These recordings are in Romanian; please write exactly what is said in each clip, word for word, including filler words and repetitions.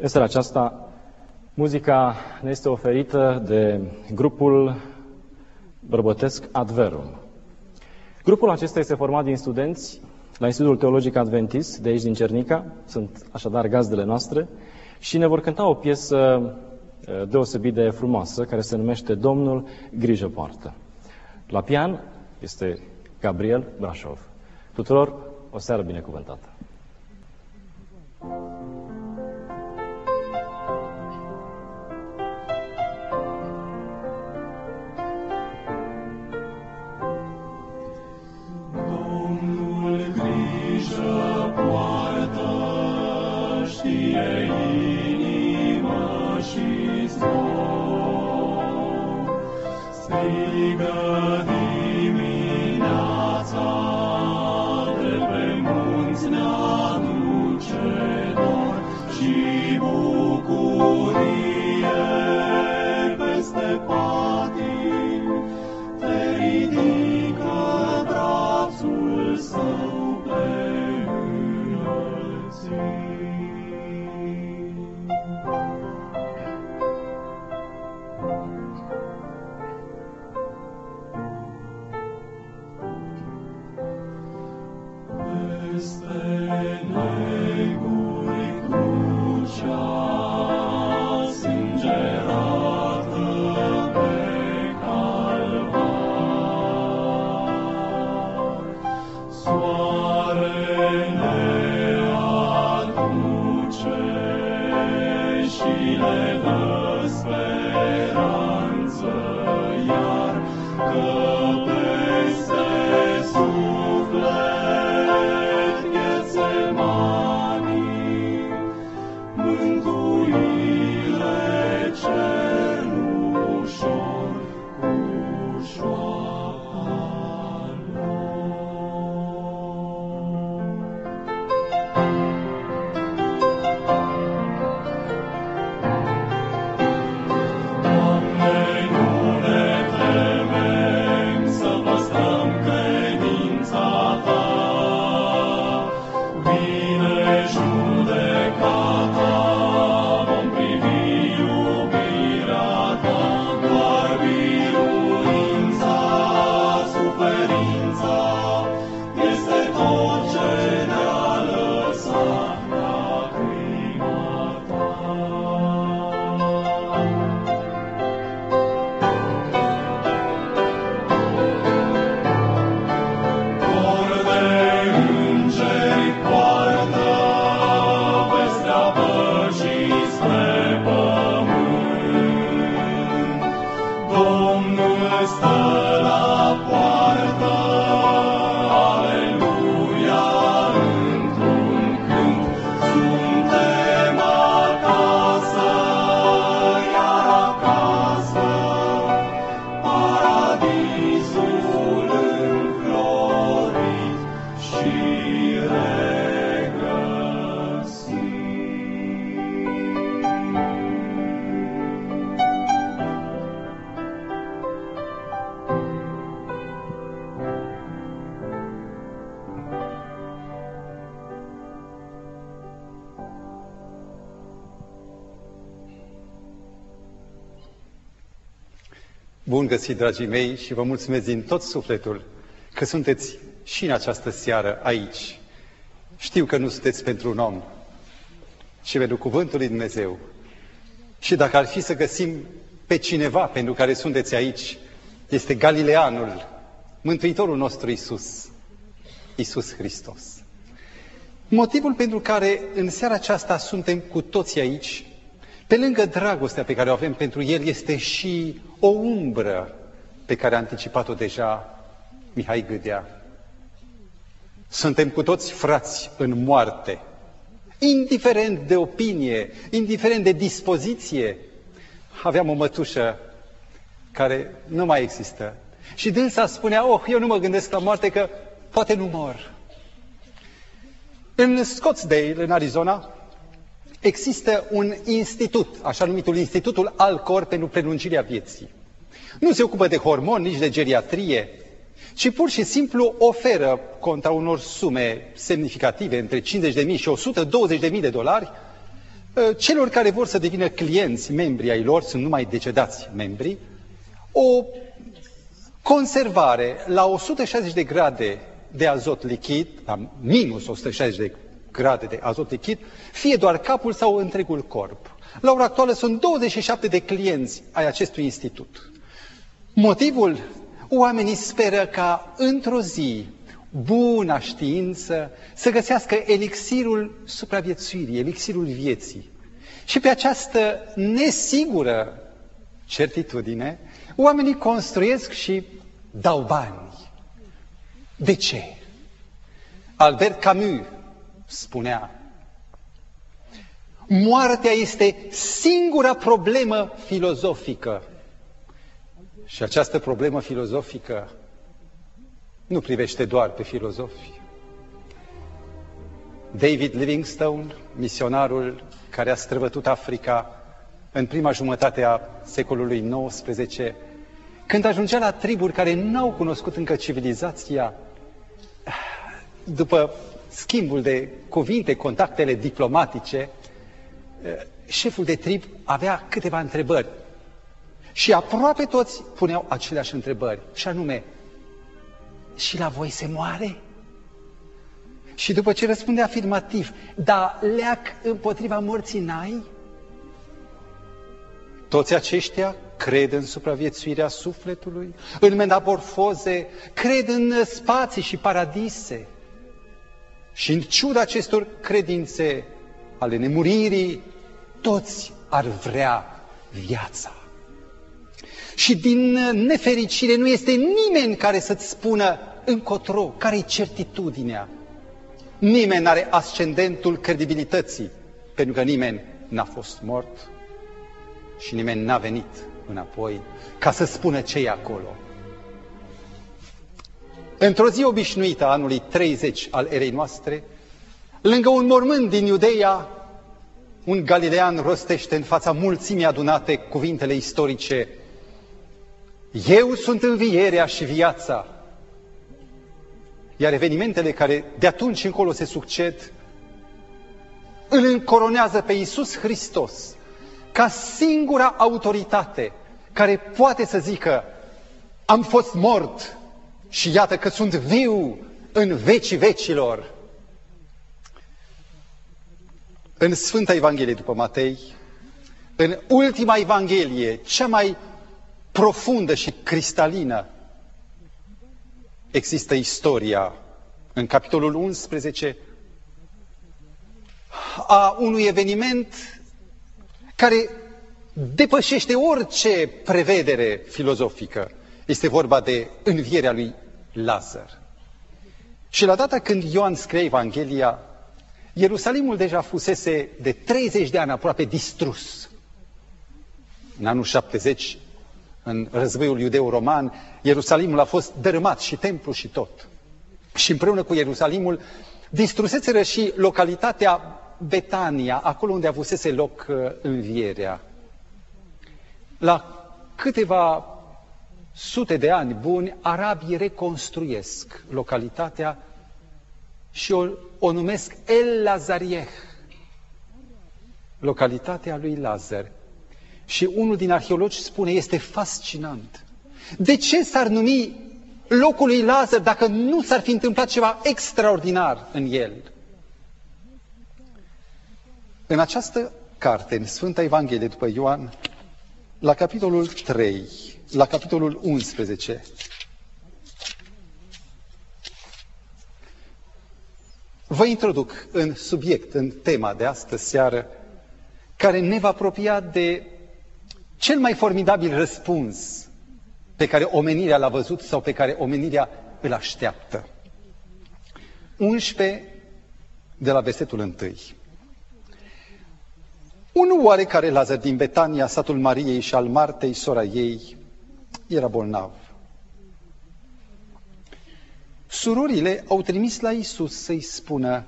În seara aceasta, muzica ne este oferită de grupul bărbătesc Adverum. Grupul acesta este format din studenți la Institutul Teologic Adventist, de aici din Cernica, sunt așadar gazdele noastre, și ne vor cânta o piesă deosebit de frumoasă, care se numește Domnul grijă poartă. La pian este Gabriel Brașov. Tuturor o seară binecuvântată! Bun găsit, dragii mei, și vă mulțumesc din tot sufletul că sunteți și în această seară aici. Știu că nu sunteți pentru un om, ci pentru Cuvântul lui Dumnezeu. Și dacă ar fi să găsim pe cineva pentru care sunteți aici, este Galileanul, Mântuitorul nostru Iisus, Iisus Hristos. Motivul pentru care în seara aceasta suntem cu toții aici, pe lângă dragostea pe care o avem pentru El, este și o umbră pe care a anticipat-o deja Mihai Gâdea. Suntem cu toți frați în moarte, indiferent de opinie, indiferent de dispoziție. Aveam o mătușă care nu mai există și dânsa spunea: oh, eu nu mă gândesc la moarte, că poate nu mor. În Scottsdale, în Arizona, există un institut, așa numitul Institutul Alcor pentru prelungirea vieții. Nu se ocupă de hormoni, nici de geriatrie, ci pur și simplu oferă, contra unor sume semnificative, între cincizeci de mii și o sută douăzeci de mii de dolari, celor care vor să devină clienți, membri ai lor, sunt numai decedați membri, o conservare la o sută șaizeci de grade de azot lichid, la minus o sută șaizeci de grade de azot lichid, fie doar capul sau întregul corp. La ora actuală sunt douăzeci și șapte de clienți ai acestui institut. Motivul? Oamenii speră ca într-o zi buna știință să găsească elixirul supraviețuirii, elixirul vieții. Și pe această nesigură certitudine, oamenii construiesc și dau bani. De ce? Albert Camus spunea: moartea este singura problemă filozofică. Și această problemă filozofică nu privește doar pe filozofi. David Livingstone, misionarul care a străbătut Africa în prima jumătate a secolului nouăsprezece, când ajungea la triburi care n-au cunoscut încă civilizația, după schimbul de cuvinte, contactele diplomatice, șeful de trib avea câteva întrebări. Și aproape toți puneau aceleași întrebări, și anume: și la voi se moare? Și după ce răspunde afirmativ: da, leac împotriva morții n-ai? Toți aceștia cred în supraviețuirea sufletului, în metamorfoze, cred în spații și paradise. Și în ciuda acestor credințe ale nemuririi, toți ar vrea viața. Și din nefericire nu este nimeni care să-ți spună încotro, care-i certitudinea. Nimeni n-are ascendentul credibilității, pentru că nimeni n-a fost mort și nimeni n-a venit înapoi ca să spună ce e acolo. Într-o zi obișnuită a anului treizeci al erei noastre, lângă un mormânt din Iudeia, un galilean rostește în fața mulțimii adunate cuvintele istorice: eu sunt învierea și viața. Iar evenimentele care de atunci încolo se succed îl încoronează pe Iisus Hristos ca singura autoritate care poate să zică: am fost mort și iată că sunt viu în vecii vecilor. În Sfânta Evanghelie după Matei, în ultima Evanghelie, cea mai profundă și cristalină, există istoria, în capitolul unsprezece, a unui eveniment care depășește orice prevedere filozofică. Este vorba de învierea lui Lazar. Și la data când Ioan scrie Evanghelia, Ierusalimul deja fusese de treizeci de ani aproape distrus. În anul șaptezeci, în războiul iudeu-roman, Ierusalimul a fost dărâmat, și templu și tot. Și împreună cu Ierusalimul distruseseră și localitatea Betania, acolo unde avusese loc învierea. La câteva sute de ani buni, arabii reconstruiesc localitatea și o, o numesc El Lazarieh, localitatea lui Lazar. Și unul din arheologi spune: este fascinant. De ce s-ar numi locul lui Lazar dacă nu s-ar fi întâmplat ceva extraordinar în el? În această carte, în Sfânta Evanghelie după Ioan, la capitolul trei, la capitolul unsprezece, vă introduc în subiect, în tema de astă seară, care ne va apropia de cel mai formidabil răspuns pe care omenirea l-a văzut sau pe care omenirea îl așteaptă. unsprezece, de la versetul unu. Un oarecare Lazar din Betania, satul Mariei și al Martei, sora ei, era bolnav. Surorile au trimis la Iisus să-i spună: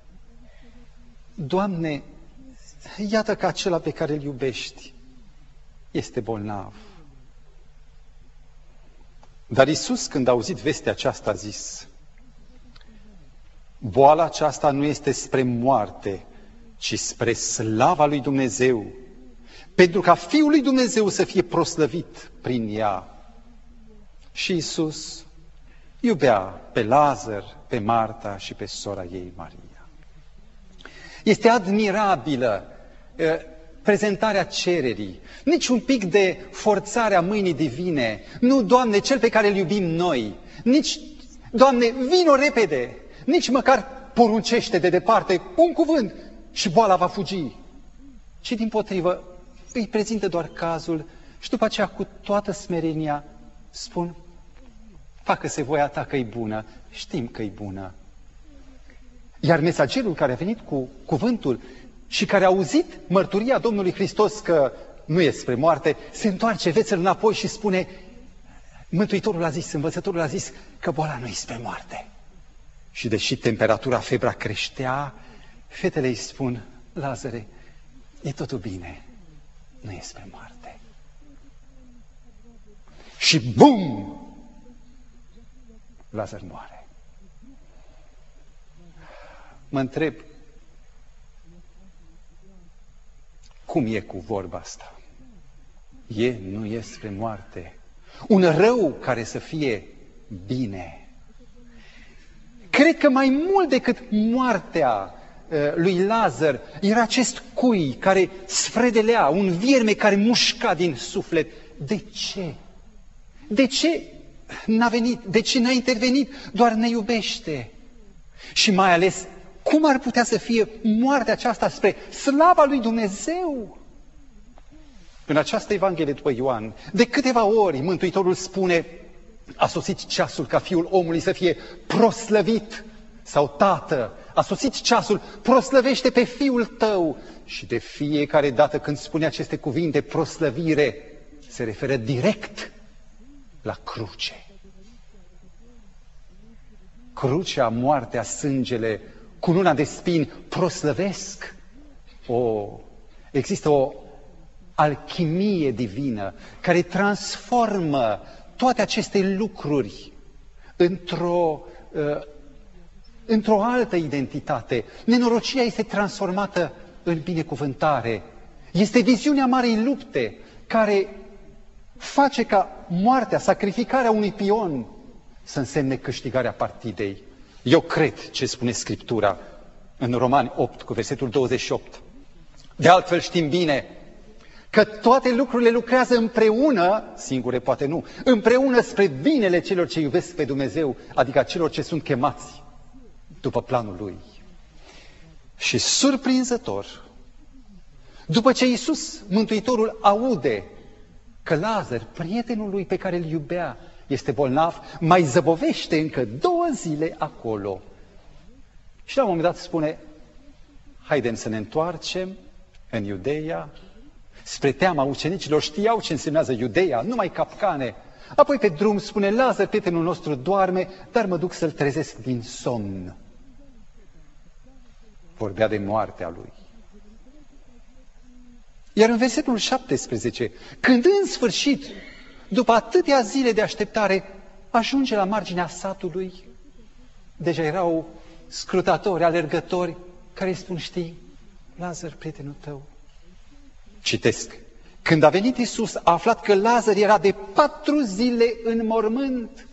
Doamne, iată că acela pe care îl iubești este bolnav. Dar Iisus, când a auzit vestea aceasta, a zis: boala aceasta nu este spre moarte, ci spre slava lui Dumnezeu, pentru ca Fiul lui Dumnezeu să fie proslăvit prin ea. Și Iisus iubea pe Lazar, pe Marta și pe sora ei, Maria. Este admirabilă prezentarea cererii, nici un pic de forțare a mâinii divine. Nu, Doamne, cel pe care îl iubim noi, nici, Doamne, vino repede, nici măcar poruncește de departe un cuvânt și boala va fugi. Și dimpotrivă, îi prezintă doar cazul și după aceea cu toată smerenia spun: facă-se voia ta că-i bună, știm că-i bună. Iar mesagerul care a venit cu cuvântul și care a auzit mărturia Domnului Hristos că nu e spre moarte, se întoarce vesel înapoi și spune: Mântuitorul a zis, învățătorul a zis că boala nu e spre moarte. Și deși temperatura, febra creștea, fetele îi spun: Lazare, e totul bine, nu e spre moarte. Și bum! Lazar moare. Mă întreb, cum e cu vorba asta? E, nu e spre moarte. Un rău care să fie bine. Cred că mai mult decât moartea lui Lazar era acest cui care sfredelea, un vierme care mușca din suflet. De ce? De ce n-a venit? De ce n-a intervenit? Doar ne iubește. Și mai ales, cum ar putea să fie moartea aceasta spre slava lui Dumnezeu? În această Evanghelie după Ioan, de câteva ori Mântuitorul spune: a sosit ceasul ca Fiul omului să fie proslăvit, sau Tată, a sosit ceasul, proslăvește pe Fiul tău. Și de fiecare dată când spune aceste cuvinte, proslăvire, se referă direct la cruce. Crucea, moartea, sângele, cununa de spini proslăvesc. O, există o alchimie divină care transformă toate aceste lucruri într-o, uh, într-o altă identitate. Nenorocirea este transformată în binecuvântare. Este viziunea marei lupte care face ca moartea, sacrificarea unui pion să însemne câștigarea partidei. Eu cred ce spune Scriptura în Romani opt cu versetul douăzeci și opt. De altfel știm bine că toate lucrurile lucrează împreună, singure poate nu, împreună spre binele celor ce iubesc pe Dumnezeu, adică celor ce sunt chemați după planul Lui. Și surprinzător, după ce Iisus, Mântuitorul, aude că Lazar, prietenul lui pe care îl iubea, este bolnav, mai zăbovește încă două zile acolo. Și la un moment dat spune: haidem să ne întoarcem în Iudeea, spre teama ucenicilor, știau ce însemnează Iudeea, numai capcane. Apoi pe drum spune: Lazar, prietenul nostru, doarme, dar mă duc să-l trezesc din somn. Vorbea de moartea lui. Iar în versetul șaptesprezece, când în sfârșit, după atâtea zile de așteptare, ajunge la marginea satului, deja erau scrutatori, alergători, care îi spun: știi, Lazar, prietenul tău. Citesc. Când a venit Iisus, a aflat că Lazar era de patru zile în mormânt.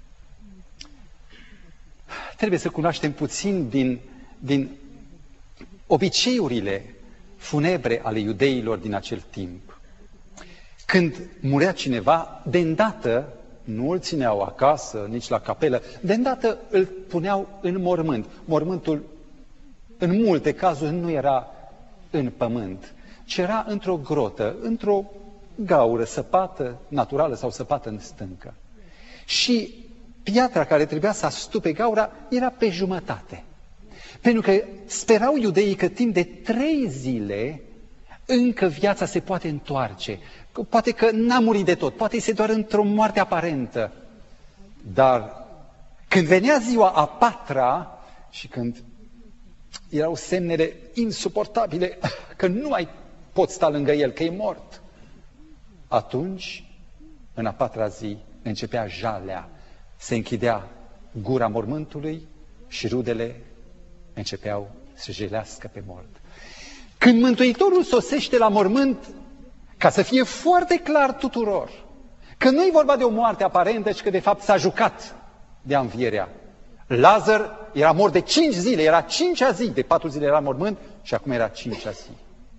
Trebuie să cunoaștem puțin din, din obiceiurile funebre ale iudeilor din acel timp. Când murea cineva, de îndată, nu îl țineau acasă, nici la capelă, de îndată îl puneau în mormânt. Mormântul, în multe cazuri, nu era în pământ, ci era într-o grotă, într-o gaură săpată, naturală sau săpată în stâncă. Și piatra care trebuia să astupe gaura era pe jumătate. Pentru că sperau iudeii că timp de trei zile încă viața se poate întoarce. Poate că n-a murit de tot, poate este doar într-o moarte aparentă. Dar când venea ziua a patra și când erau semnele insuportabile că nu mai pot sta lângă el, că e mort, atunci, în a patra zi, începea jalea, se închidea gura mormântului și rudele începeau să jelească pe mort. Când Mântuitorul sosește la mormânt, ca să fie foarte clar tuturor, că nu e vorba de o moarte aparentă, ci că de fapt s-a jucat de învierea. Lazar era mort de cinci zile, era cincea zi, de patru zile era mormânt și acum era cincea zi.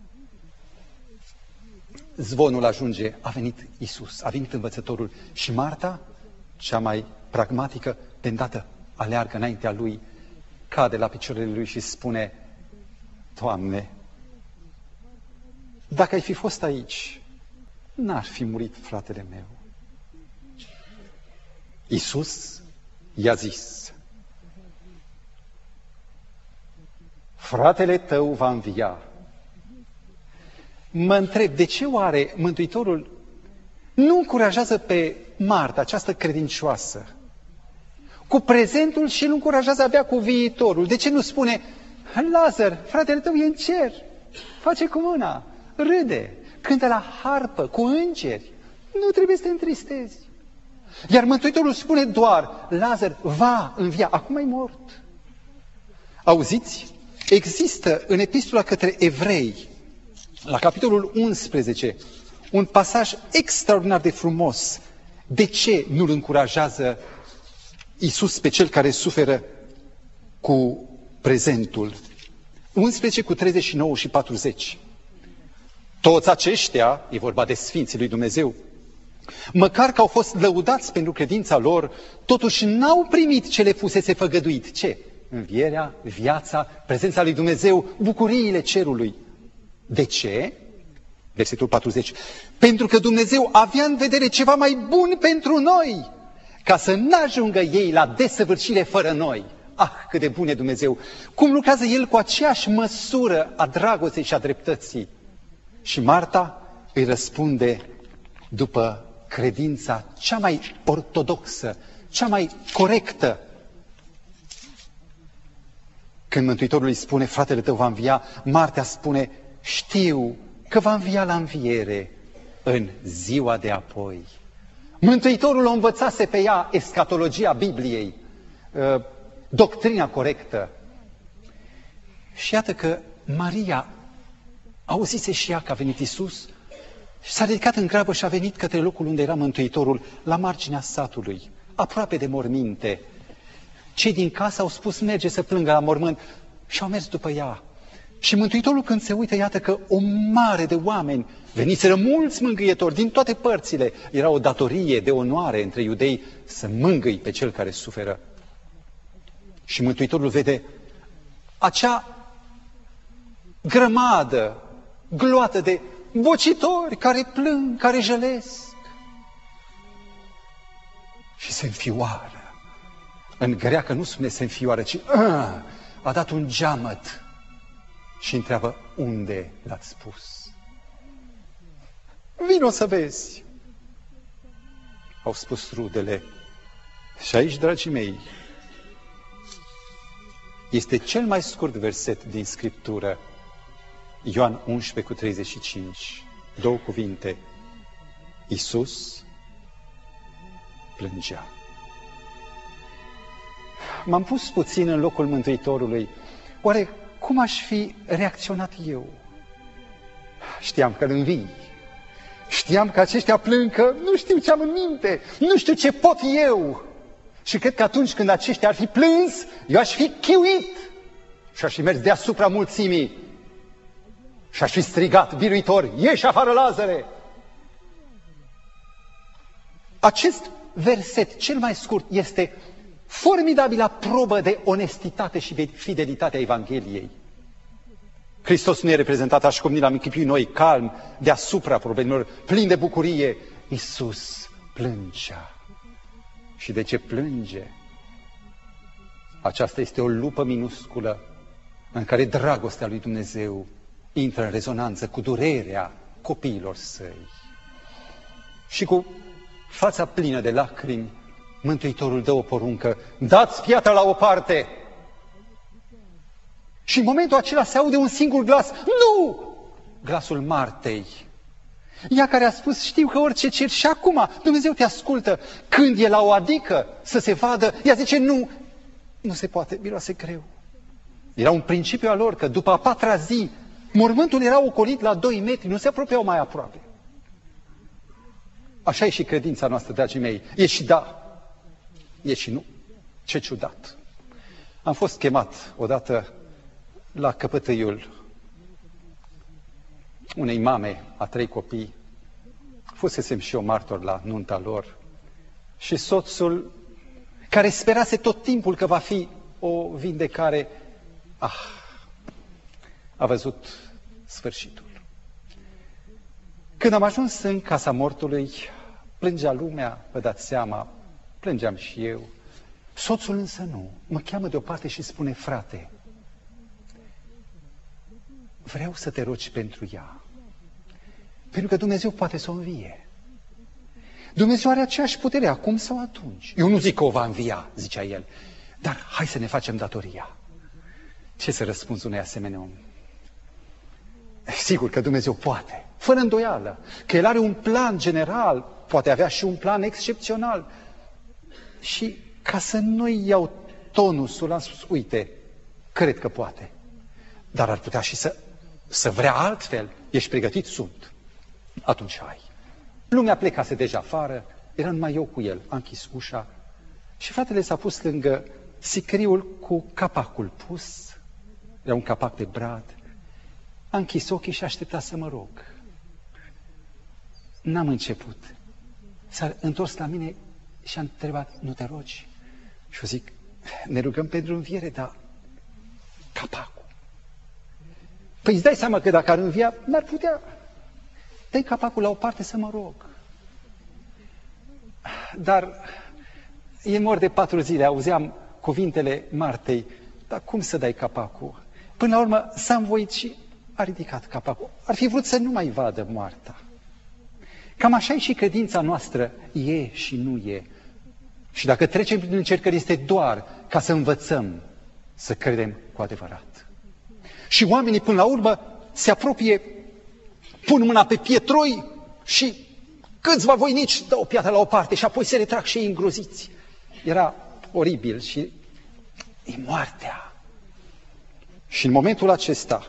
Zvonul ajunge, a venit Iisus, a venit învățătorul și Marta, cea mai pragmatică, de îndată aleargă înaintea lui, cade la picioarele lui și spune: Doamne, dacă ai fi fost aici, n-ar fi murit fratele meu. Iisus i-a zis: fratele tău va învia. Mă întreb, de ce oare Mântuitorul nu încurajează pe Marta, această credincioasă, cu prezentul și îl încurajează abia cu viitorul? De ce nu spune: Lazar, fratele tău e în cer, face cu mâna, râde, cântă la harpă, cu îngeri, nu trebuie să te întristezi. Iar Mântuitorul spune doar: Lazar va învia, acum e mort. Auziți? Există în epistola către evrei, la capitolul unsprezece, un pasaj extraordinar de frumos. De ce nu-l încurajează Iisus pe cel care suferă cu prezentul? unsprezece cu treizeci și nouă și patruzeci. Toți aceștia, e vorba de Sfinții lui Dumnezeu, măcar că au fost lăudați pentru credința lor, totuși n-au primit ce le fusese făgăduit. Ce? Învierea, viața, prezența lui Dumnezeu, bucuriile cerului. De ce? Versetul patruzeci. Pentru că Dumnezeu avea în vedere ceva mai bun pentru noi, ca să n-ajungă ei la desăvârșire fără noi. Ah, cât de bun e Dumnezeu! Cum lucrează El cu aceeași măsură a dragostei și a dreptății. Și Marta îi răspunde după credința cea mai ortodoxă, cea mai corectă. Când Mântuitorul îi spune: fratele tău va învia, Marta spune: știu că va învia la înviere în ziua de apoi. Mântuitorul o învățase pe ea escatologia Bibliei, doctrina corectă. Și iată că Maria auzise și ea că a venit Iisus și s-a ridicat în grabă și a venit către locul unde era Mântuitorul, la marginea satului, aproape de morminte. Cei din casă au spus: merge să plângă la mormânt, și au mers după ea. Și Mântuitorul, când se uită, iată că o mare de oameni, veniseră mulți mângâietori din toate părțile, era o datorie de onoare între iudei să mângâi pe cel care suferă. Și Mântuitorul vede acea grămadă, gloată de bocitori care plâng, care jălesc. Și se înfioară. În greacă nu spune se înfioară, ci a, a dat un geamăt și întreabă: unde l-ați pus? Vino să vezi. Au spus rudele. Și aici, dragii mei, este cel mai scurt verset din Scriptură, Ioan unsprezece cu treizeci și cinci. Două cuvinte. Iisus plângea. M-am pus puțin în locul Mântuitorului. Oare cum aș fi reacționat eu? Știam că îl învii. Știam că aceștia plâng, că nu știu ce am în minte, nu știu ce pot eu. Și cred că atunci când aceștia ar fi plâns, eu aș fi chiuit și aș fi mers deasupra mulțimii și aș fi strigat biruitor: ieși afară, Lazare! Acest verset, cel mai scurt, este formidabilă probă de onestitate și de fidelitate a Evangheliei. Hristos nu e reprezentat așa cum ni l-am închipuit noi, calm, deasupra problemelor, plin de bucurie. Iisus plângea. Și de ce plânge? Aceasta este o lupă minusculă în care dragostea lui Dumnezeu intră în rezonanță cu durerea copiilor săi. Și cu fața plină de lacrimi, Mântuitorul dă o poruncă: dați piatra la o parte. Și în momentul acela se aude un singur glas: nu! Glasul Martei. Ea care a spus: știu că orice cer, și acum Dumnezeu te ascultă. Când e la o adică să se vadă, ea zice: nu, nu se poate, miroase greu. Era un principiu al lor că după a patra zi, mormântul era ocolit la doi metri, nu se apropiau mai aproape. Așa e și credința noastră, dragii mei. E și da, e și nu. Ce ciudat. Am fost chemat odată la căpătâiul unei mame a trei copii. Fusesem și eu martor la nunta lor. Și soțul, care sperase tot timpul că va fi o vindecare, ah, a văzut sfârșitul. Când am ajuns în casa mortului, plângea lumea, vă dați seama, plângeam și eu. Soțul însă nu. Mă cheamă deoparte și spune: frate, vreau să te rogi pentru ea. Pentru că Dumnezeu poate să o învie. Dumnezeu are aceeași putere acum sau atunci. Eu nu zic că o va învia, zicea el, dar hai să ne facem datoria. Ce să răspunzi unei asemenea om? Sigur că Dumnezeu poate, fără îndoială, că El are un plan general, poate avea și un plan excepțional. Și ca să nu-i iau tonusul, am spus: uite, cred că poate, dar ar putea și să, să vrea altfel. Ești pregătit? Sunt. Atunci hai. Lumea plecase deja afară, era numai eu cu el. Am închis ușa și fratele s-a pus lângă sicriul cu capacul pus. Era un capac de brad. A închis ochii și aștepta să mă rog. N-am început. S-a întors la mine și a întrebat: nu te rogi? Și eu zic: ne rugăm pentru înviere, dar capacul. Păi îți dai seama că dacă ar învia, n-ar putea. Dă-i capacul la o parte să mă rog. Dar e mort de patru zile, auzeam cuvintele Martei: dar cum să dai capacul? Până la urmă s-a învoit și a ridicat capacul. Ar fi vrut să nu mai vadă moartea. Cam așa e și credința noastră, e și nu e. Și dacă trecem prin încercări, este doar ca să învățăm să credem cu adevărat. Și oamenii până la urmă se apropie, pun mâna pe pietroi și câțiva voinici dau o piatră la o parte și apoi se retrag și ei îngroziți. Era oribil și e moartea. Și în momentul acesta,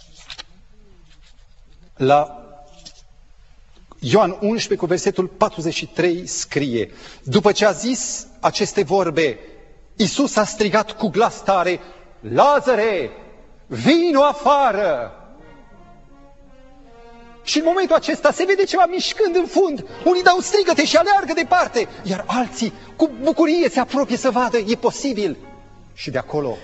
la Ioan unsprezece cu versetul patruzeci și trei scrie: după ce a zis aceste vorbe, Iisus a strigat cu glas tare: Lazare, vino afară! Și în momentul acesta se vede ceva mișcând în fund. Unii dau strigăte și aleargă departe, iar alții cu bucurie se apropie să vadă, e posibil. Și de acolo,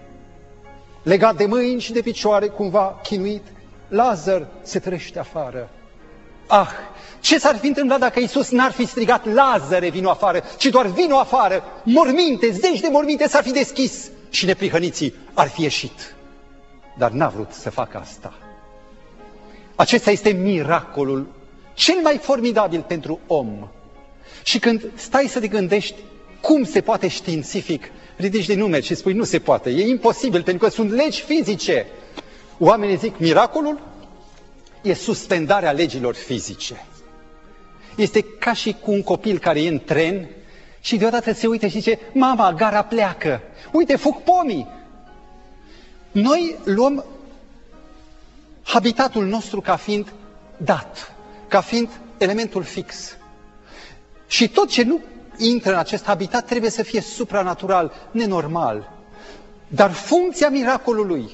legat de mâini și de picioare, cumva chinuit, Lazar se trăște afară. Ah, ce s-ar fi întâmplat dacă Iisus n-ar fi strigat: Lazare, vino afară, ci doar: vino afară, morminte, zeci de morminte s-ar fi deschis și neprihăniții ar fi ieșit. Dar n-a vrut să facă asta. Acesta este miracolul cel mai formidabil pentru om. Și când stai să te gândești cum se poate științific, ridici de numeri și spui: nu se poate, e imposibil, pentru că sunt legi fizice. Oamenii zic: miracolul e suspendarea legilor fizice. Este ca și cu un copil care e în tren și deodată se uită și zice: mama, gara pleacă, uite, fug pomii. Noi luăm habitatul nostru ca fiind dat, ca fiind elementul fix. Și tot ce nu intră în acest habitat trebuie să fie supranatural, nenormal. Dar funcția miracolului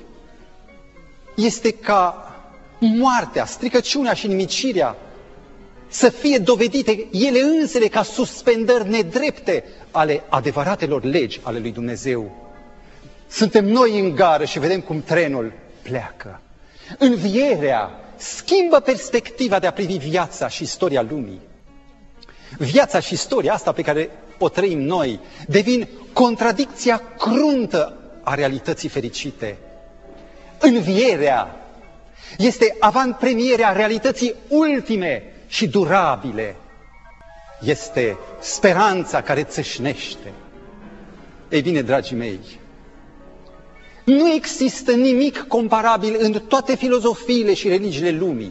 este ca moartea, stricăciunea și nimicirea să fie dovedite ele însele ca suspendări nedrepte ale adevăratelor legi ale lui Dumnezeu. Suntem noi în gară și vedem cum trenul pleacă. Învierea schimbă perspectiva de a privi viața și istoria lumii. Viața și istoria asta pe care o trăim noi devin contradicția cruntă a realității fericite. Învierea este avantpremierea realității ultime și durabile. Este speranța care țâșnește. Ei bine, dragii mei, nu există nimic comparabil în toate filozofiile și religiile lumii.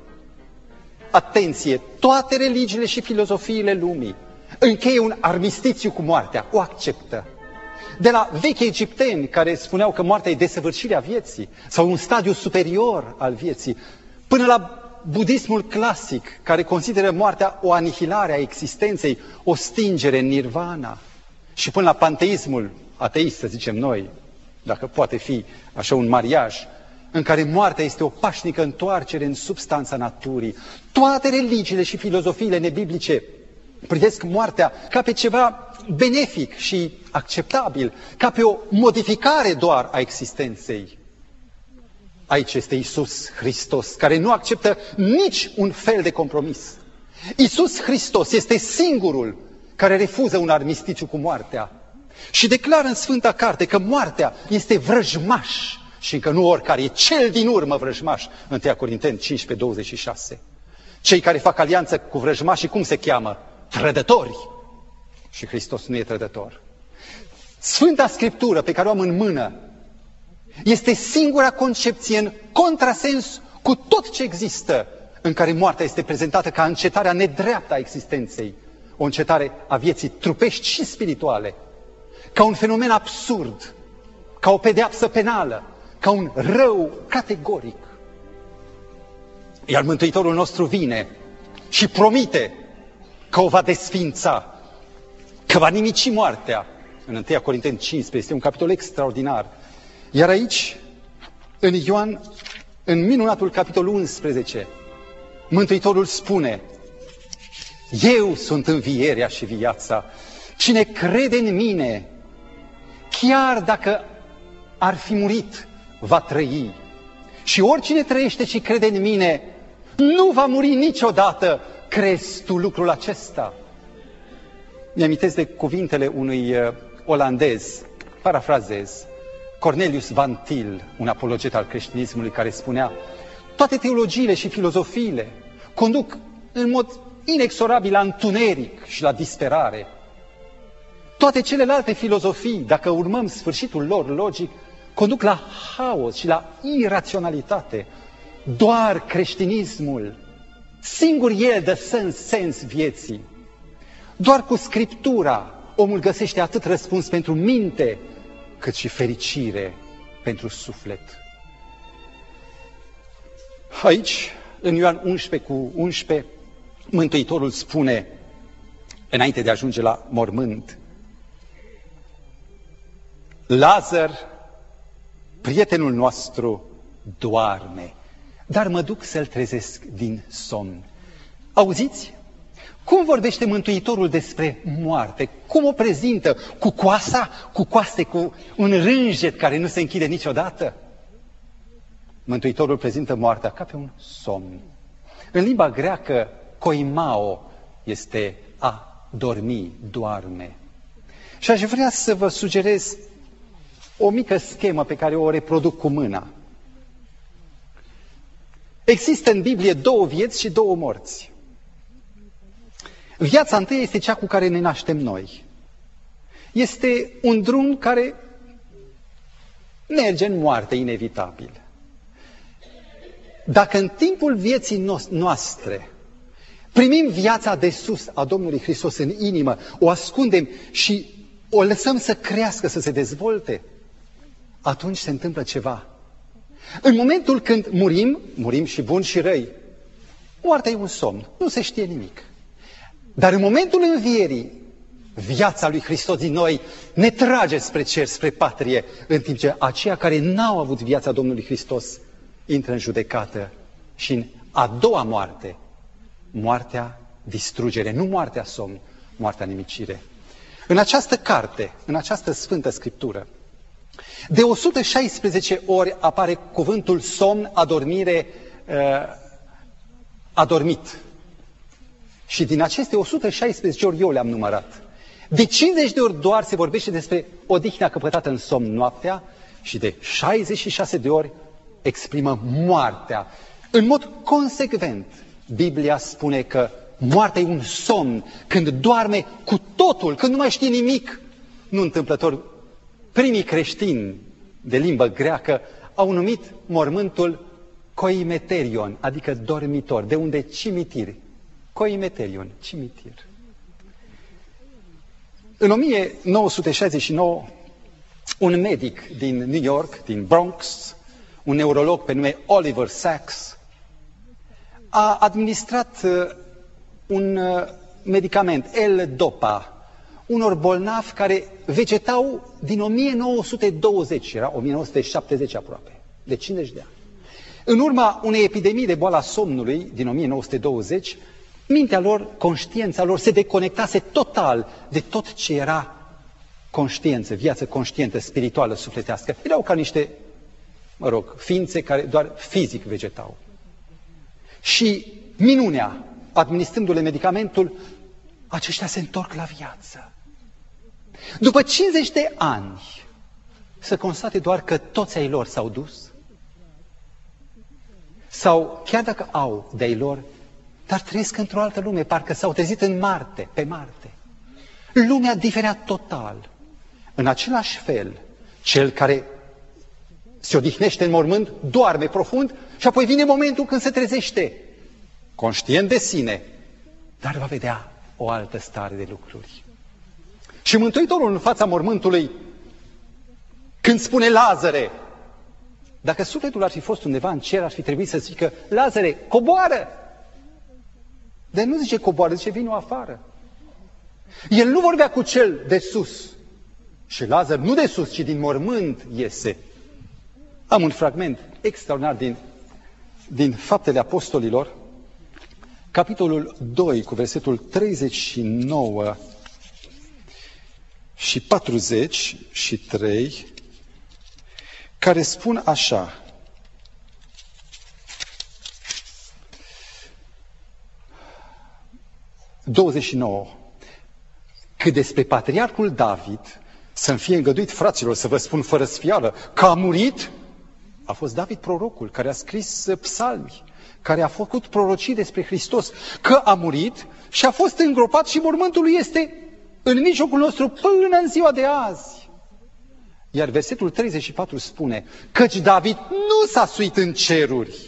Atenție, toate religiile și filozofiile lumii încheie un armistițiu cu moartea, o acceptă. De la vechi egipteni care spuneau că moartea e desăvârșirea vieții sau un stadiu superior al vieții, până la budismul clasic care consideră moartea o anihilare a existenței, o stingere în nirvana, și până la panteismul ateist, să zicem noi, dacă poate fi așa un mariaj, în care moartea este o pașnică întoarcere în substanța naturii. Toate religiile și filozofiile nebiblice privesc moartea ca pe ceva benefic și acceptabil, ca pe o modificare doar a existenței. Aici este Iisus Hristos, care nu acceptă nici un fel de compromis. Iisus Hristos este singurul care refuză un armistițiu cu moartea și declară în Sfânta Carte că moartea este vrăjmaș și că nu oricare, e cel din urmă vrăjmaș. întâi Corinteni cincisprezece, douăzeci și șase. Cei care fac alianță cu vrăjmașii, cum se cheamă? Trădători. Și Hristos nu e trădător. Sfânta Scriptură pe care o am în mână este singura concepție în contrasens cu tot ce există, în care moartea este prezentată ca încetarea nedreaptă a existenței, o încetare a vieții trupești și spirituale, ca un fenomen absurd, ca o pedeapsă penală, ca un rău categoric. Iar Mântuitorul nostru vine și promite că o va desfința, că va nimici moartea. În întâi Corinteni cincisprezece este un capitol extraordinar. Iar aici, în Ioan, în minunatul capitolul unsprezece, Mântuitorul spune: eu sunt învierea și viața. Cine crede în mine, chiar dacă ar fi murit, va trăi. Și oricine trăiește și crede în mine, nu va muri niciodată. Crezi tu lucrul acesta? Mi-amintesc de cuvintele unui uh, olandez, parafrazez, Cornelius Van Til, un apologet al creștinismului, care spunea: toate teologiile și filozofiile conduc în mod inexorabil la întuneric și la disperare. Toate celelalte filozofii, dacă urmăm sfârșitul lor logic, conduc la haos și la iraționalitate. Doar creștinismul, singur el dă sens, sens vieții. Doar cu Scriptura omul găsește atât răspuns pentru minte, cât și fericire pentru suflet. Aici, în Ioan unsprezece cu unsprezece, Mântuitorul spune, înainte de a ajunge la mormânt: Lazar, prietenul nostru, doarme, dar mă duc să-l trezesc din somn. Auziți? Cum vorbește Mântuitorul despre moarte? Cum o prezintă? Cu coasa? Cu coaste? Cu un rânjet care nu se închide niciodată? Mântuitorul prezintă moartea ca pe un somn. În limba greacă, koimao este a dormi, doarme. Și aș vrea să vă sugerez o mică schemă pe care o reproduc cu mâna. Există în Biblie două vieți și două morți. Viața întâi este cea cu care ne naștem noi. Este un drum care merge în moarte inevitabil. Dacă în timpul vieții noastre primim viața de sus a Domnului Hristos în inimă, o ascundem și o lăsăm să crească, să se dezvolte, atunci se întâmplă ceva. În momentul când murim, murim și buni și răi, moartea e un somn, nu se știe nimic. Dar în momentul învierii, viața lui Hristos din noi ne trage spre cer, spre patrie, în timp ce aceia care n-au avut viața Domnului Hristos intră în judecată și în a doua moarte, moartea distrugere, nu moartea somn, moartea nimicire. În această carte, în această Sfântă Scriptură, de o sută șaisprezece ori apare cuvântul somn, adormire, adormit. Și din aceste o sută șaisprezece ori eu le-am numărat. De cincizeci de ori doar se vorbește despre odihna căpătată în somn noaptea și de șaizeci și șase de ori exprimă moartea. În mod consecvent, Biblia spune că moartea e un somn, când doarme cu totul, când nu mai știe nimic. Nu întâmplător, primii creștini de limbă greacă au numit mormântul koimeterion, adică dormitor, de unde cimitir. Koimeterion, cimitir. În o mie nouă sute șaizeci și nouă, un medic din New York, din Bronx, un neurolog pe nume Oliver Sacks, a administrat un medicament, L-Dopa, unor bolnavi care vegetau din o mie nouă sute douăzeci, era o mie nouă sute șaptezeci aproape, de cincizeci de ani. În urma unei epidemii de boala somnului din o mie nouă sute douăzeci, mintea lor, conștiința lor se deconectase total de tot ce era conștiință, viață conștientă, spirituală, sufletească. Erau ca niște, mă rog, ființe care doar fizic vegetau. Și minunea, administrându-le medicamentul, aceștia se întorc la viață. După cincizeci de ani, să constate doar că toți ai lor s-au dus, sau chiar dacă au de-ai lor, dar trăiesc într-o altă lume, parcă s-au trezit în Marte, pe Marte. Lumea diferea total. În același fel, cel care se odihnește în mormânt, doarme profund și apoi vine momentul când se trezește, conștient de sine, dar va vedea o altă stare de lucruri. Și Mântuitorul în fața mormântului, când spune Lazare, dacă sufletul ar fi fost undeva în cer, ar fi trebuit să zică, Lazare, coboară! Dar nu zice coboară, zice vino afară. El nu vorbea cu cel de sus. Și Lazar nu de sus, ci din mormânt iese. Am un fragment extraordinar din, din Faptele Apostolilor, capitolul doi, cu versetul treizeci și nouă și patruzeci și trei, care spun așa. douăzeci și nouă. Cât despre patriarhul David, să-mi fie îngăduit, fraților, să vă spun fără sfială, că a murit, a fost David prorocul, care a scris psalmi, care a făcut prorocii despre Hristos, că a murit și a fost îngropat și mormântul lui este în mijlocul nostru până în ziua de azi. Iar versetul treizeci și patru spune, căci David nu s-a suit în ceruri.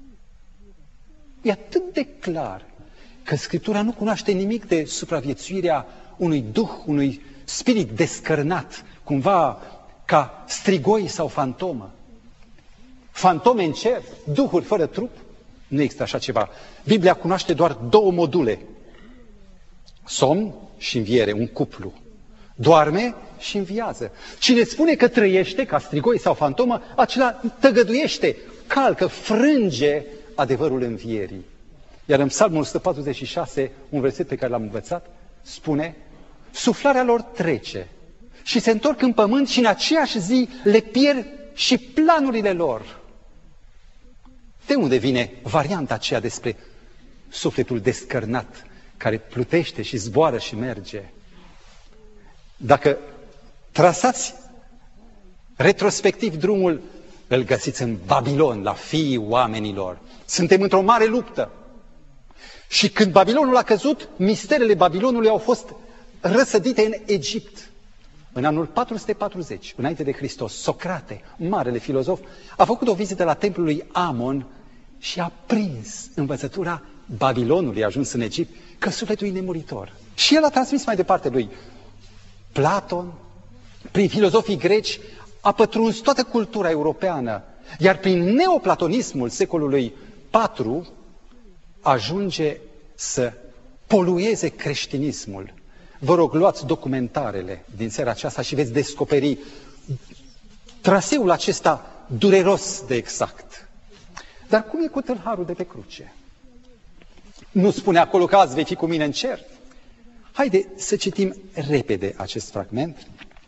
E atât de clar că Scriptura nu cunoaște nimic de supraviețuirea unui duh, unui spirit descărnat, cumva ca strigoi sau fantomă. Fantome în cer, duhuri fără trup, nu există așa ceva. Biblia cunoaște doar două module. Somn și înviere, un cuplu. Doarme și înviază. Cine spune că trăiește ca strigoi sau fantomă, acela tăgăduiește, calcă, frânge adevărul învierii. Iar în Psalmul o sută patruzeci și șase, un verset pe care l-am învățat, spune, suflarea lor trece și se întorc în pământ și în aceeași zi le pierd și planurile lor. De unde vine varianta aceea despre sufletul descărnat, care plutește și zboară și merge? Dacă trasați retrospectiv drumul, îl găsiți în Babilon, la fiii oamenilor. Suntem într-o mare luptă. Și când Babilonul a căzut, misterele Babilonului au fost răsădite în Egipt. În anul patru sute patruzeci, înainte de Hristos, Socrate, marele filozof, a făcut o vizită la templul lui Amon și a prins învățătura Babilonului, a ajuns în Egipt, că sufletul e nemuritor. Și el a transmis mai departe lui Platon, prin filozofii greci, a pătruns toată cultura europeană, iar prin neoplatonismul secolului patru ajunge să polueze creștinismul. Vă rog, luați documentarele din seara aceasta și veți descoperi traseul acesta dureros de exact. Dar cum e cu tâlharul de pe cruce? Nu spune acolo că azi vei fi cu mine în cer? Haide să citim repede acest fragment.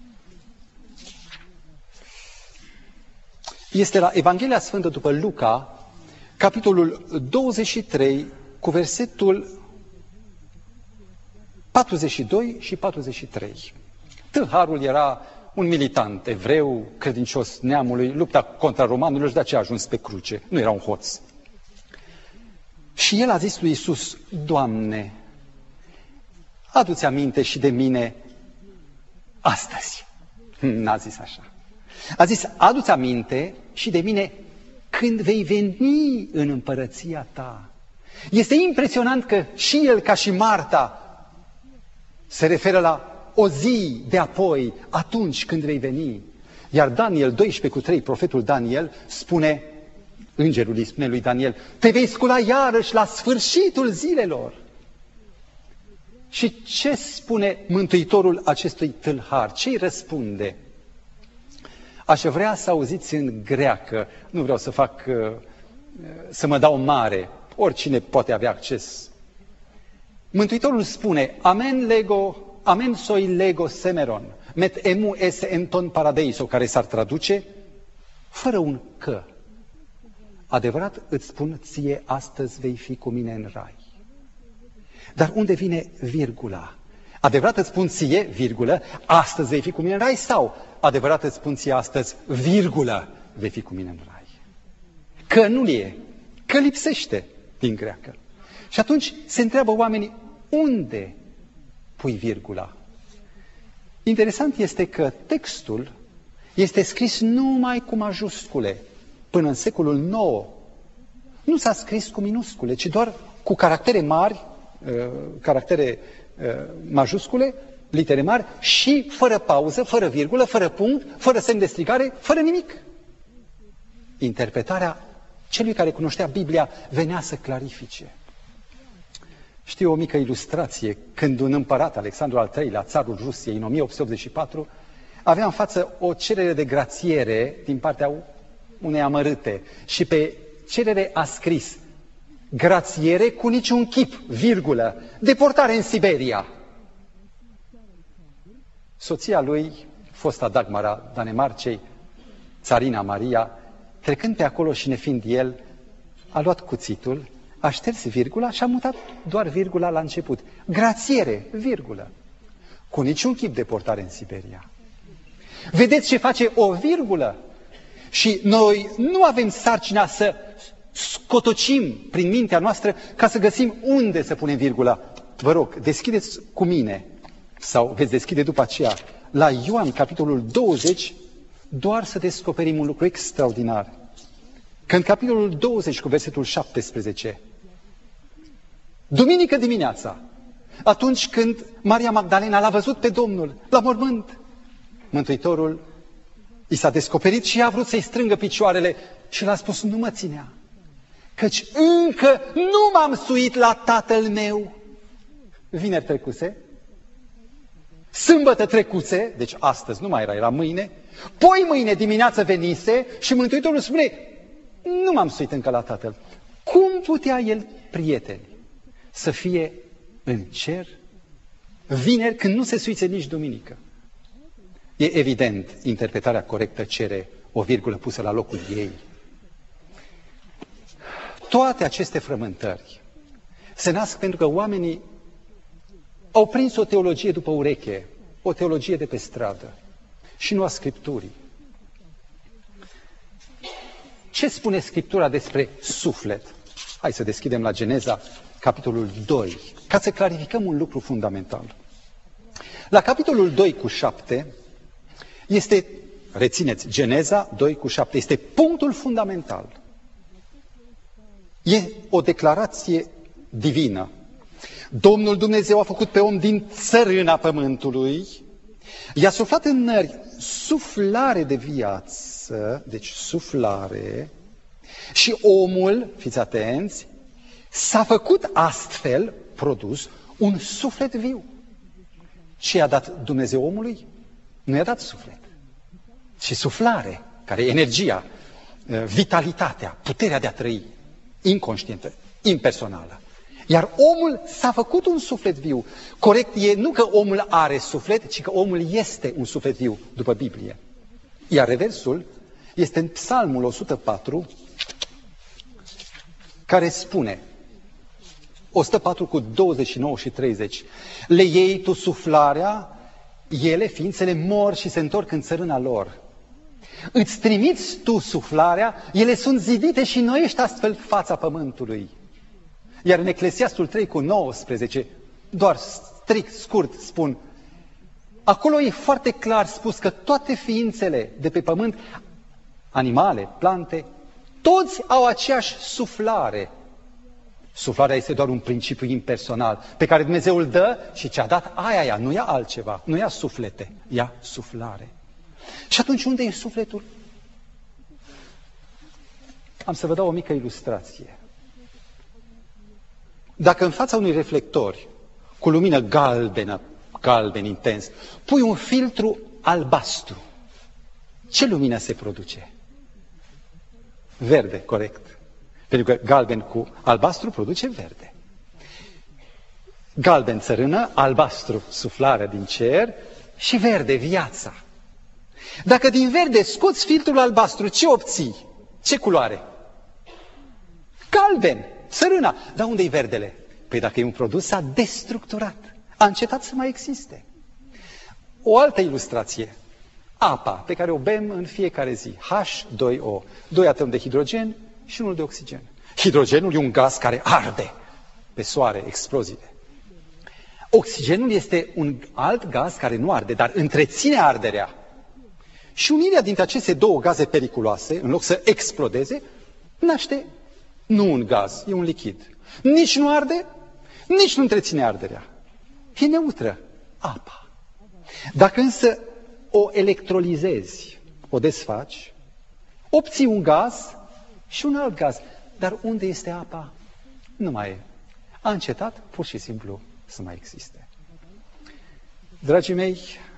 Este la Evanghelia Sfântă după Luca, capitolul douăzeci și trei, cu versetul patruzeci și doi și patruzeci și trei. Tâlharul era un militant evreu, credincios neamului, lupta contra romanilor și de aceea a ajuns pe cruce. Nu era un hoț. Și el a zis lui Iisus, Doamne, adu-ți aminte și de mine astăzi. N-a zis așa. A zis, adu-ți aminte și de mine când vei veni în împărăția ta. Este impresionant că și el, ca și Marta, se referă la o zi de apoi, atunci când vei veni. Iar Daniel doisprezece cu trei, profetul Daniel, spune, îngerul îi spune lui Daniel, te vei scula iarăși la sfârșitul zilelor. Și ce spune Mântuitorul acestui tâlhar? Ce îi răspunde? Aș vrea să auziți în greacă, nu vreau să fac, să mă dau mare, oricine poate avea acces. Mântuitorul spune, amen lego, amen soi lego semeron, met emu esse enton paradeiso, care s-ar traduce, fără un că. Adevărat îți spun ție, astăzi vei fi cu mine în rai. Dar unde vine virgula? Adevărat îți spun ție, virgulă, astăzi vei fi cu mine în rai, sau adevărat îți spun ție astăzi, virgulă, vei fi cu mine în rai. Că nu e, că lipsește din greacă. Și atunci se întreabă oamenii, unde pui virgula? Interesant este că textul este scris numai cu majuscule. Până în secolul nouă nu s-a scris cu minuscule, ci doar cu caractere mari, caractere majuscule, litere mari și fără pauză, fără virgulă, fără punct, fără semn de strigare, fără nimic. Interpretarea celui care cunoștea Biblia venea să clarifice. Știu o mică ilustrație. Când un împărat, Alexandru al treilea, țarul Rusiei, în o mie opt sute optzeci și patru, avea în față o cerere de grațiere din partea unei amărâte și pe cerere a scris grațiere cu niciun chip, virgulă, deportare în Siberia. Soția lui, fosta Dagmara Danemarcei, țarina Maria, trecând pe acolo și nefiind el, a luat cuțitul, a șters virgula și a mutat doar virgula la început. Grațiere, virgulă, cu niciun chip deportare în Siberia. Vedeți ce face o virgulă? Și noi nu avem sarcina să scotocim prin mintea noastră ca să găsim unde să punem virgula. Vă rog, deschideți cu mine, sau veți deschide după aceea, la Ioan, capitolul douăzeci, doar să descoperim un lucru extraordinar. Că în capitolul douăzeci, cu versetul șaptesprezece, duminică dimineața, atunci când Maria Magdalena l-a văzut pe Domnul la mormânt, Mântuitorul i s-a descoperit și a vrut să-i strângă picioarele și l-a spus, nu mă ținea, căci încă nu m-am suit la Tatăl meu. Vineri trecuse, sâmbătă trecuse, deci astăzi nu mai era, era mâine, poi mâine dimineață venise și Mântuitorul spune, nu m-am suit încă la Tatăl. Cum putea el, prieteni, să fie în cer vineri când nu se suițe nici duminică? E evident, interpretarea corectă cere o virgulă pusă la locul ei. Toate aceste frământări se nasc pentru că oamenii au prins o teologie după ureche, o teologie de pe stradă și nu a Scripturii. Ce spune Scriptura despre suflet? Hai să deschidem la Geneza, capitolul doi, ca să clarificăm un lucru fundamental. La capitolul doi cu șapte este, rețineți, Geneza doi cu șapte, este punctul fundamental. E o declarație divină. Domnul Dumnezeu a făcut pe om din țărâna pământului, i-a suflat în nări suflare de viață, deci suflare, și omul, fiți atenți, s-a făcut astfel, produs, un suflet viu. Ce i-a dat Dumnezeu omului? Nu i-a dat suflet, ci suflare, care e energia, vitalitatea, puterea de a trăi, inconștientă, impersonală. Iar omul s-a făcut un suflet viu. Corect e nu că omul are suflet, ci că omul este un suflet viu, după Biblie. Iar reversul este în Psalmul o sută patru, care spune, o sută patru cu douăzeci și nouă și treizeci, le iei tu suflarea, ele, ființele, mor și se întorc în țărâna lor. Îți trimiți tu suflarea, ele sunt zidite și înnoiești astfel fața pământului. Iar în Eclesiastul trei cu nouăsprezece, doar strict, scurt spun, acolo e foarte clar spus că toate ființele de pe pământ, animale, plante, toți au aceeași suflare. Suflarea este doar un principiu impersonal pe care Dumnezeu îl dă și ce-a dat aia, aia, nu ia altceva, nu ia suflete, ia suflare. Și atunci unde e sufletul? Am să vă dau o mică ilustrație. Dacă în fața unui reflector cu lumină galbenă, galben intens, pui un filtru albastru, ce lumină se produce? Verde, corect. Pentru că galben cu albastru produce verde. Galben țărână, albastru suflarea din cer și verde viața. Dacă din verde scoți filtrul albastru, ce obții? Ce culoare? Galben, țărâna. Dar unde e verdele? Păi dacă e un produs, s-a destructurat. A încetat să mai existe. O altă ilustrație. Apa pe care o bem în fiecare zi. H doi O. Doi atomi de hidrogen și unul de oxigen. Hidrogenul e un gaz care arde pe soare, exploziile. Oxigenul este un alt gaz care nu arde, dar întreține arderea. Și unirea dintre aceste două gaze periculoase, în loc să explodeze, naște nu un gaz, e un lichid. Nici nu arde, nici nu întreține arderea. E neutră, apa. Dacă însă o electrolizezi, o desfaci, obții un gaz și un alt gaz. Dar unde este apa? Nu mai e. A încetat pur și simplu să mai existe. Dragii mei,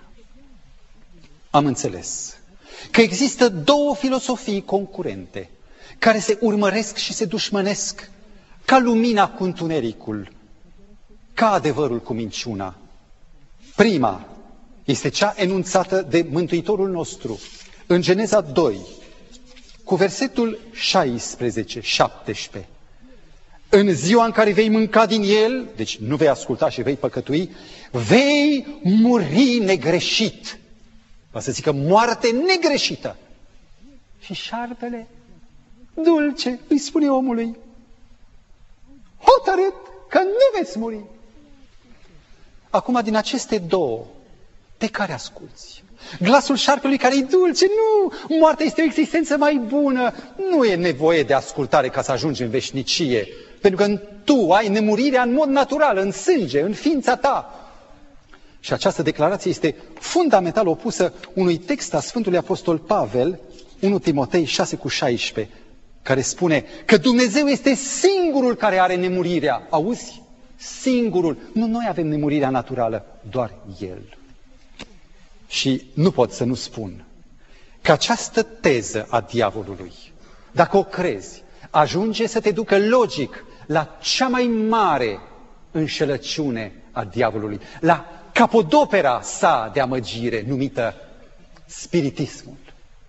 am înțeles că există două filosofii concurente care se urmăresc și se dușmănesc ca lumina cu întunericul, ca adevărul cu minciuna. Prima este cea enunțată de Mântuitorul nostru în Geneza doi, cu versetul șaisprezece șaptesprezece. În ziua în care vei mânca din el, deci nu vei asculta și vei păcătui, vei muri negreșit. Va să zică moarte negreșită. Și șarpele, dulce, îi spune omului, hotărât că nu veți muri. Acum, din aceste două, pe care asculți? Glasul șarpelui care e dulce, nu, moartea este o existență mai bună, nu e nevoie de ascultare ca să ajungi în veșnicie, pentru că tu ai nemurirea în mod natural, în sânge, în ființa ta. Și această declarație este fundamental opusă unui text a Sfântului Apostol Pavel, unu Timotei șase cu șaisprezece, care spune că Dumnezeu este singurul care are nemurirea. Auzi? Singurul. Nu noi avem nemurirea naturală, doar El. Și nu pot să nu spun că această teză a diavolului, dacă o crezi, ajunge să te ducă logic la cea mai mare înșelăciune a diavolului, la capodopera sa de amăgire numită spiritismul.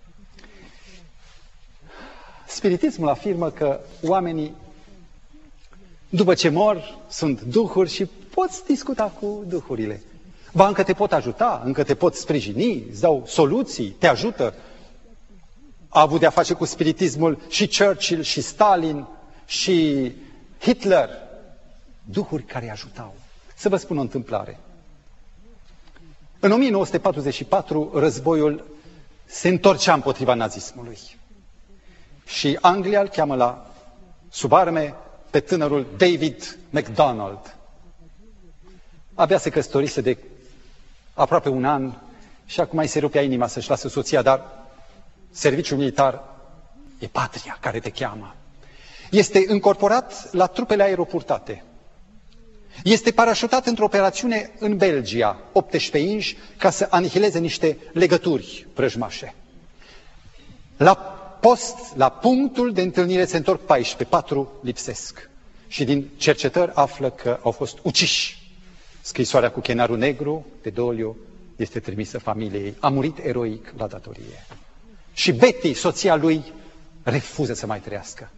Spiritismul afirmă că oamenii, după ce mor, sunt duhuri și poți discuta cu duhurile. Ba, încă te pot ajuta, încă te pot sprijini, îți dau soluții, te ajută. A avut de-a face cu spiritismul și Churchill, și Stalin, și Hitler. Duhuri care ajutau. Să vă spun o întâmplare. În o mie nouă sute patruzeci și patru, războiul se întorcea împotriva nazismului. Și Anglia îl cheamă la sub arme pe tânărul David MacDonald. Abia se căsătorise de aproape un an și acum îi se rupea inima să-și lasă soția, dar serviciul militar e patria care te cheamă. Este încorporat la trupele aeropurtate. Este parașutat într-o operațiune în Belgia, optsprezece inși, ca să anihileze niște legături vrăjmașe. La post, la punctul de întâlnire se întorc paisprezece, patru lipsesc. Și din cercetări află că au fost uciși. Scrisoarea cu chenarul negru de doliu este trimisă familiei. A murit eroic la datorie. Și Betty, soția lui, refuză să mai trăiască.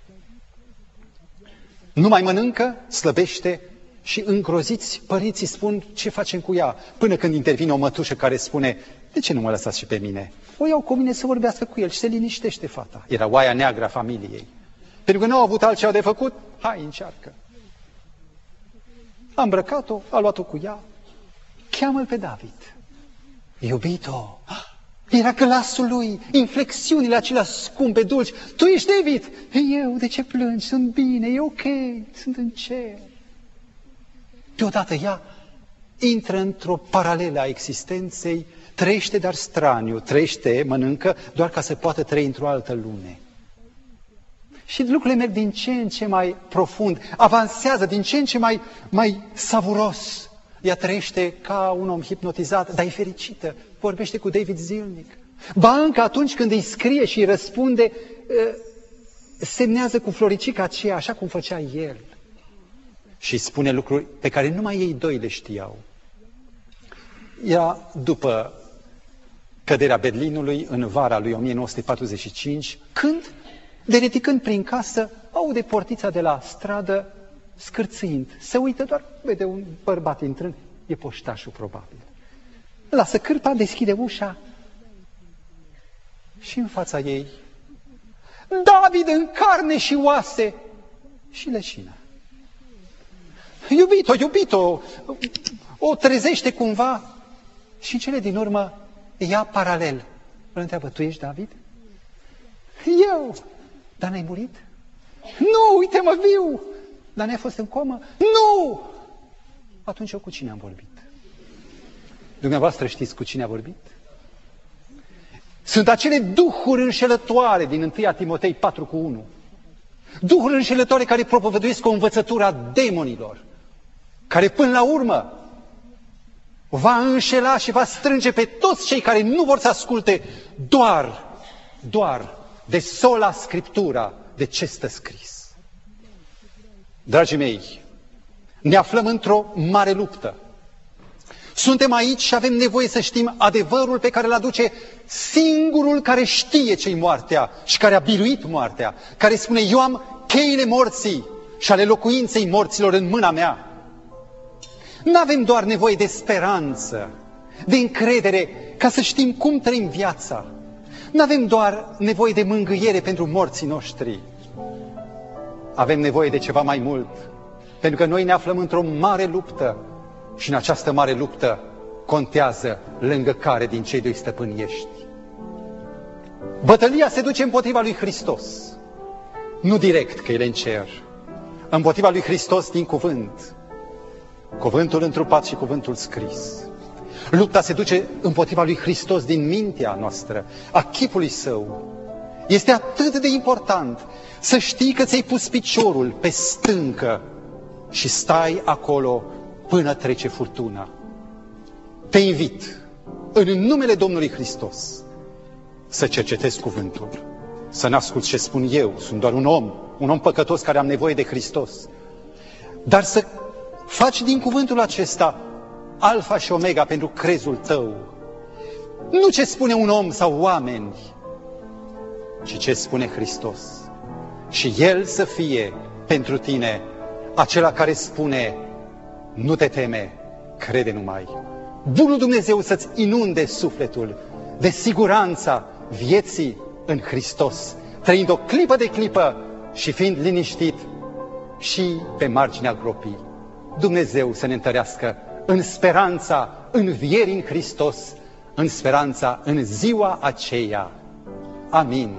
Nu mai mănâncă, slăbește și îngroziți părinții spun ce facem cu ea. Până când intervine o mătușă care spune, de ce nu mă lăsați și pe mine? O iau cu mine să vorbească cu el și se liniștește fata. Era oaia neagră a familiei. Pentru că nu au avut altceva de făcut, hai, încearcă. A îmbrăcat-o, a luat-o cu ea, cheamă-l pe David. Iubito, era glasul lui, inflexiunile acelea scumpe, dulci. Tu ești David? Eu, de ce plângi? Sunt bine, e ok, sunt în cer. Deodată ea intră într-o paralelă a existenței, trăiește dar straniu, trăiește, mănâncă, doar ca să poată trăi într-o altă lume. Și lucrurile merg din ce în ce mai profund, avansează din ce în ce mai, mai savuros. Ea trăiește ca un om hipnotizat, dar e fericită, vorbește cu David zilnic. Ba încă atunci când îi scrie și îi răspunde, semnează cu floricica aceea, așa cum făcea el. Și spune lucruri pe care numai ei doi le știau. Ea, după căderea Berlinului, în vara lui o mie nouă sute patruzeci și cinci, când, dereticând prin casă, aude portița de la stradă scârțâind. Se uită doar, vede un bărbat intrând, e poștașul probabil. Lasă cârpa, deschide ușa și în fața ei, David în carne și oase și leșină. Iubito, iubito, o trezește cumva și în cele din urmă ia paralel. Îl întreabă, tu ești David? Eu. Dar n-ai murit? Nu, uite mă viu. Dar n-ai fost în comă? Nu. Atunci eu cu cine am vorbit? Dumneavoastră știți cu cine a vorbit? Sunt acele duhuri înșelătoare din întâi Timotei patru cu unu. Duhuri înșelătoare care propovăduiesc o învățătură a demonilor, care până la urmă va înșela și va strânge pe toți cei care nu vor să asculte doar, doar de sola Scriptura, de ce stă scris. Dragii mei, ne aflăm într-o mare luptă. Suntem aici și avem nevoie să știm adevărul pe care îl aduce singurul care știe ce-i moartea și care a biruit moartea, care spune, eu am cheile morții și ale locuinței morților în mâna mea. Nu avem doar nevoie de speranță, de încredere, ca să știm cum trăim viața. Nu avem doar nevoie de mângâiere pentru morții noștri. Avem nevoie de ceva mai mult, pentru că noi ne aflăm într-o mare luptă și în această mare luptă contează lângă care din cei doi stăpâni ești. Bătălia se duce împotriva lui Hristos, nu direct că El e în cer, împotriva lui Hristos din cuvânt, cuvântul întrupat și cuvântul scris. Lupta se duce împotriva lui Hristos din mintea noastră, a chipului Său. Este atât de important să știi că ți-ai pus piciorul pe stâncă și stai acolo până trece furtuna. Te invit, în numele Domnului Hristos, să cercetezi cuvântul, să n-asculți ce spun eu, sunt doar un om, un om păcătos care am nevoie de Hristos, dar să faci din cuvântul acesta alfa și omega pentru crezul tău. Nu ce spune un om sau oameni, ci ce spune Hristos. Și El să fie pentru tine acela care spune, nu te teme, crede numai. Bunul Dumnezeu să-ți inunde sufletul de siguranța vieții în Hristos, trăind o clipă de clipă și fiind liniștit și pe marginea gropii. Dumnezeu să ne întărească în speranța învierii în Hristos, în speranța în ziua aceea. Amin.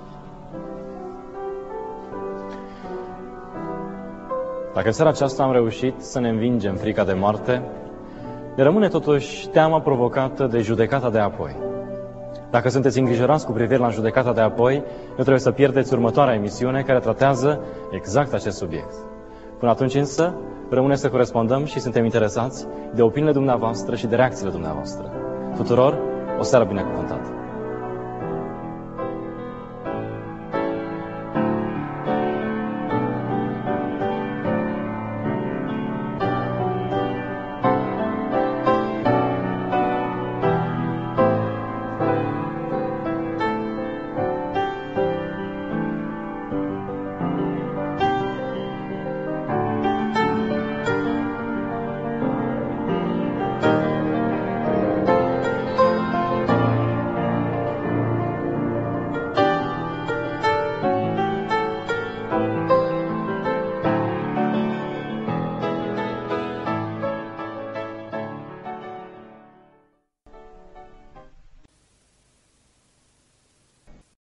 Dacă în seara aceasta am reușit să ne învingem frica de moarte, ne rămâne totuși teama provocată de judecata de apoi. Dacă sunteți îngrijorați cu privire la judecata de apoi, nu trebuie să pierdeți următoarea emisiune care tratează exact acest subiect. Până atunci însă, rămâne să corespondăm și suntem interesați de opiniile dumneavoastră și de reacțiile dumneavoastră. Tuturor, o seară binecuvântată!